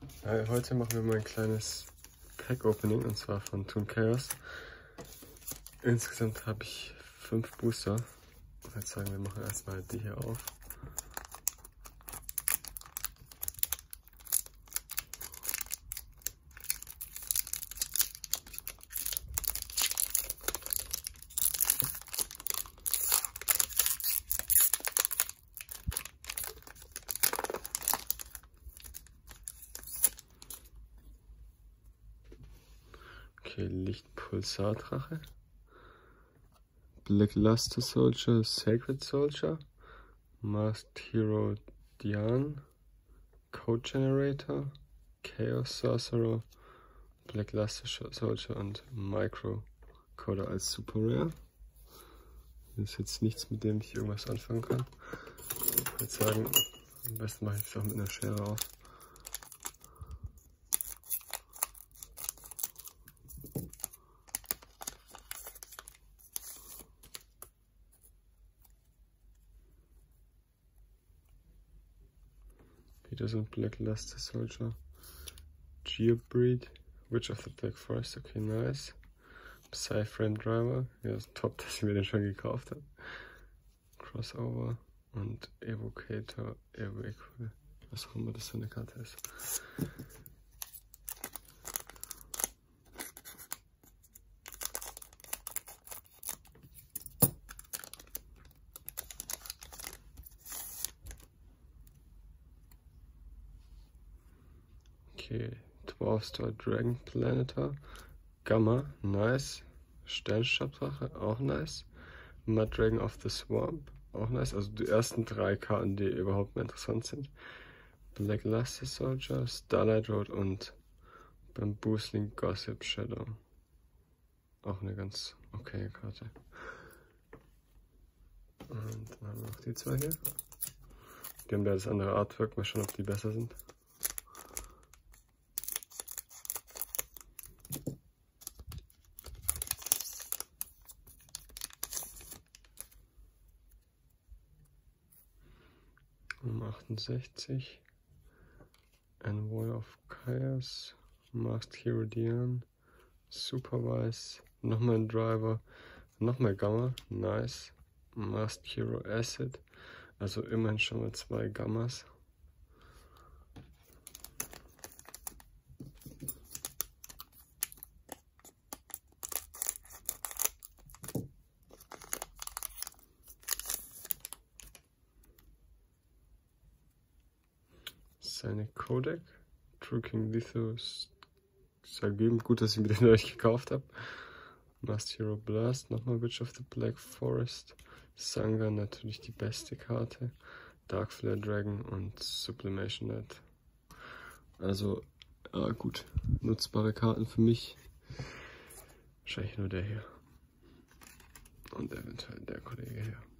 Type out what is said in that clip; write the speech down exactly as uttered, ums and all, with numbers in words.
Hi, heute machen wir mal ein kleines Pack-Opening und zwar von Toon Chaos. Insgesamt habe ich fünf Booster. Ich würde sagen, wir machen erstmal die hier auf. Okay, Lichtpulsardrache, Black Luster Soldier, Sacred Soldier, Masked Hero Dian, Code Generator, Chaos Sorcerer, Black Luster Soldier und Micro Coder als Super Rare. Das ist jetzt nichts, mit dem ich irgendwas anfangen kann. Ich würde sagen, am besten mache ich es auch mit einer Schere auf. Wieder so ein Black Luster Soldier. Geobreed, Witch of the Black Forest, okay, nice. Psy-Frame Driver, ja, ist top, dass ich mir den schon gekauft habe. Crossover und Evocator, Evocator, was auch immer das für eine Karte ist. Okay, Dwarf Star Dragon Planetar, Gamma, nice. Sternstabdrache, auch nice. Mud Dragon of the Swamp, auch nice. Also die ersten drei Karten, die überhaupt mehr interessant sind. Black Luster Soldier, Starlight Road und Bamboozling Gossip Shadow. Auch eine ganz okay Karte. Und dann haben wir noch die zwei hier. Die haben da das andere Artwork, mal schauen, ob die besser sind. Um achtundsechzig. Envoy of Chaos. Masked Hero Dian. Supervise. Nochmal ein Driver. Nochmal Gamma. Nice. Masked Hero Acid. Also immerhin schon mal zwei Gammas. Seine Codec, True King Lithos, Sagüm, gut, dass ich mir den euch gekauft habe. Masked Hero Blast, nochmal Witch of the Black Forest, Sangha, natürlich die beste Karte, Dark Flare Dragon und Sublimation Net. Also, äh, gut, nutzbare Karten für mich. Wahrscheinlich nur der hier. Und eventuell der Kollege hier.